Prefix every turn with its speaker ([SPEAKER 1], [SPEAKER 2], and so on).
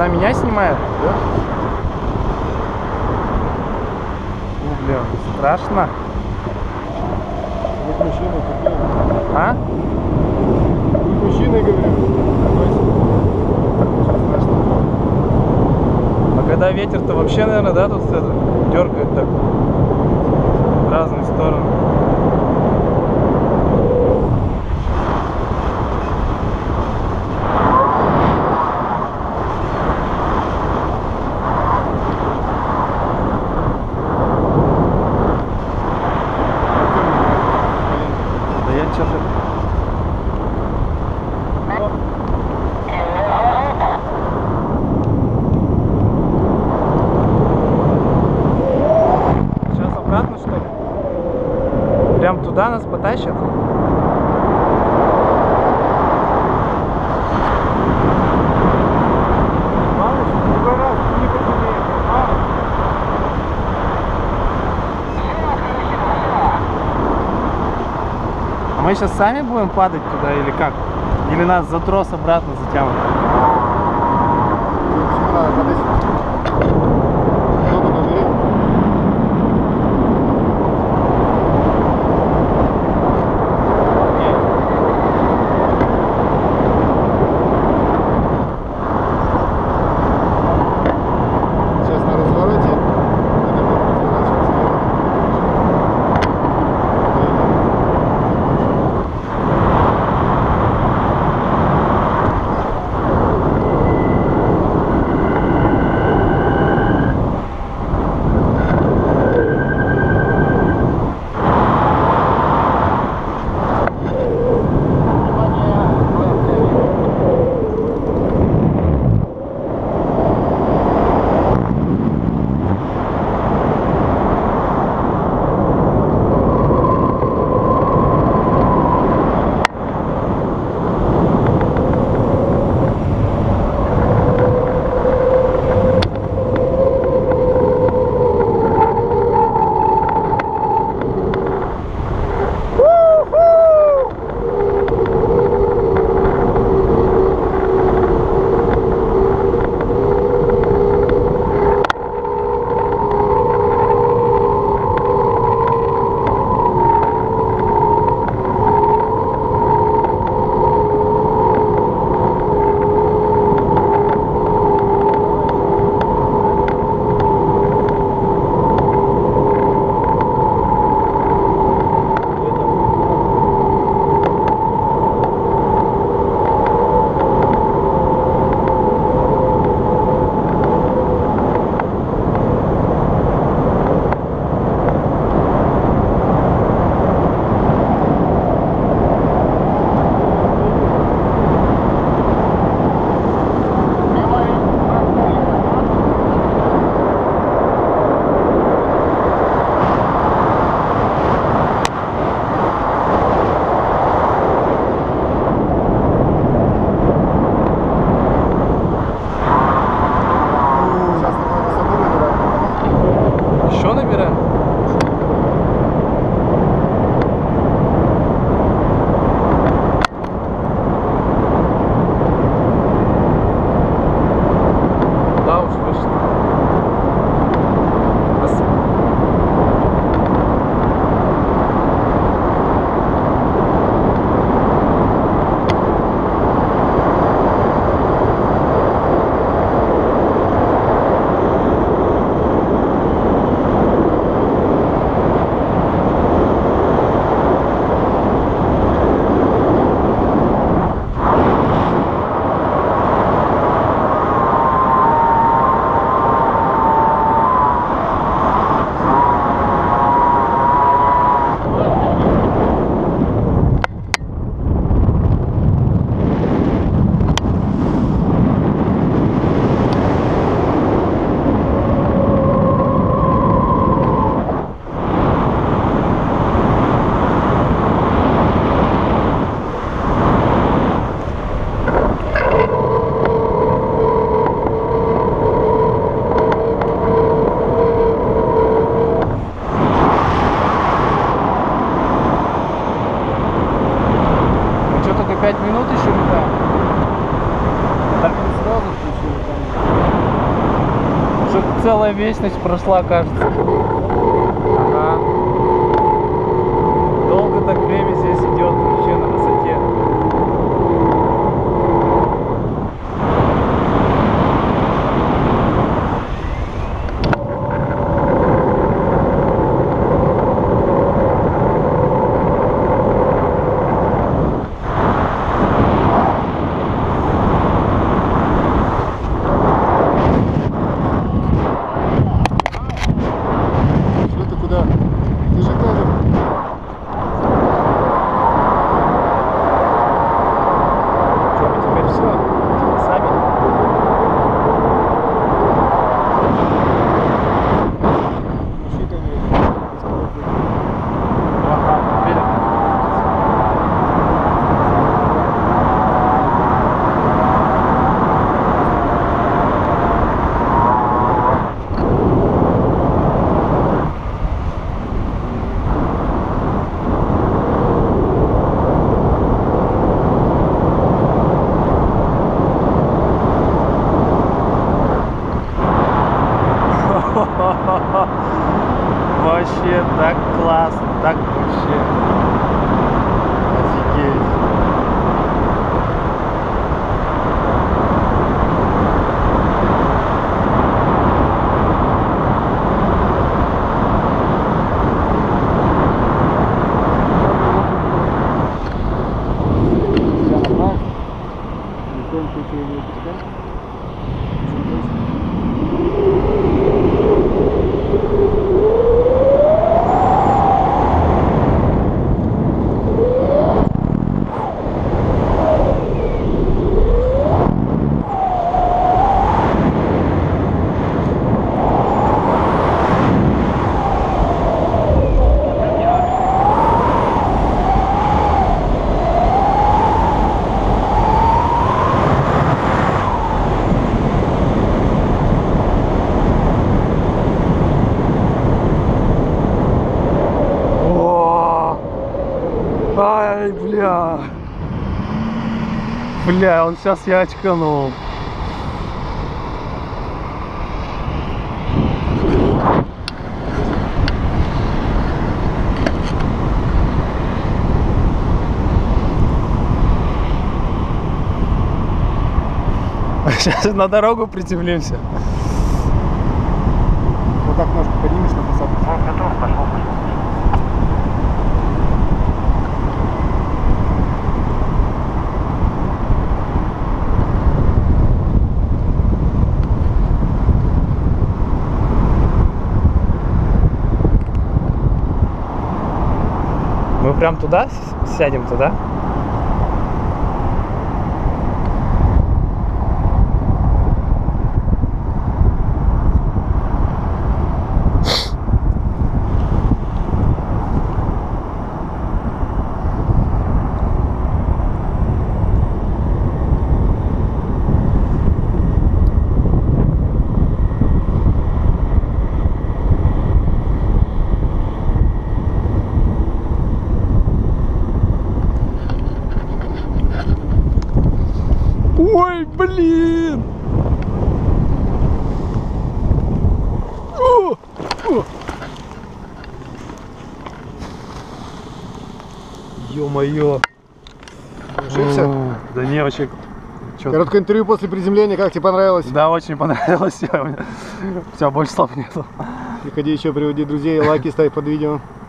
[SPEAKER 1] меня снимает?
[SPEAKER 2] Да?
[SPEAKER 1] Блин, страшно.
[SPEAKER 2] Вы мужчина, какие?
[SPEAKER 1] А?
[SPEAKER 2] Вы мужчина, говорю. Сейчас страшно.
[SPEAKER 1] А когда ветер-то вообще, наверное, да, тут это дергает так в разные стороны. Да я что-то... Сейчас обратно, что ли? Прям туда нас потащат?
[SPEAKER 2] Мало, другой раз не посильнее.
[SPEAKER 1] А мы сейчас сами будем падать туда или как? Или нас за трос обратно затянут?
[SPEAKER 2] Почему надо подойти? Кто-то говорит. Сейчас на развороте. Это будет разворачиваться.
[SPEAKER 1] Еще набираем? Да уж, вышло. Что, только 5 минут еще летаем?
[SPEAKER 2] Так не сразу включили, там.
[SPEAKER 1] целая вечность прошла, кажется. Ага. Долго так время здесь идет, вообще на высоте. Вообще так классно, так вообще офигеть. Ай, бля. Бля, он сейчас я очканул. Сейчас на дорогу приземлимся.
[SPEAKER 2] Вот так ножку поднимешь на посадку.
[SPEAKER 3] Готов, пошел.
[SPEAKER 1] Мы прям туда сядем туда? Ой, блин! Ё-моё!
[SPEAKER 2] Ошибся?
[SPEAKER 1] Да не, вообще...
[SPEAKER 2] Короткое интервью после приземления, как тебе понравилось?
[SPEAKER 1] Да, очень понравилось. Все, больше слов нету.
[SPEAKER 2] Приходи еще, приводи друзей, лайки ставь под видео.